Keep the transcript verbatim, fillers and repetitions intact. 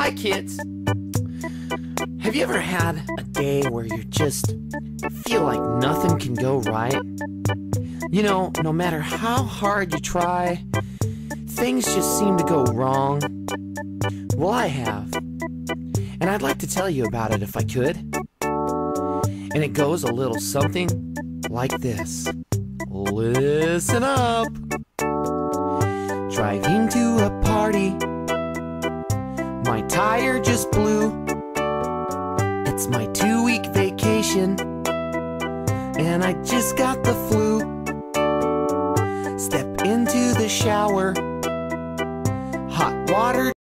Hi kids! Have you ever had a day where you just feel like nothing can go right? You know, no matter how hard you try, things just seem to go wrong. Well, I have. And I'd like to tell you about it if I could. And it goes a little something like this. Listen up! Driving to a party, my tire just blew. It's my two-week vacation, and I just got the flu. Step into the shower, hot water